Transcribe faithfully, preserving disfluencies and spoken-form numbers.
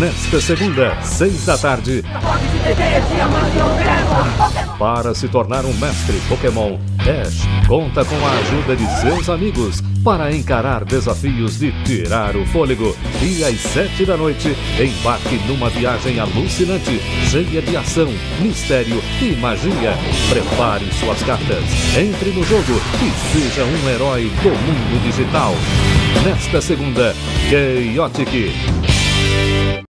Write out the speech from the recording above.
Nesta segunda, seis da tarde, para se tornar um mestre Pokémon, Ash conta com a ajuda de seus amigos para encarar desafios de tirar o fôlego. E às sete da noite, embarque numa viagem alucinante, cheia de ação, mistério e magia. Prepare suas cartas, entre no jogo e seja um herói do mundo digital. Nesta segunda, Chaotic.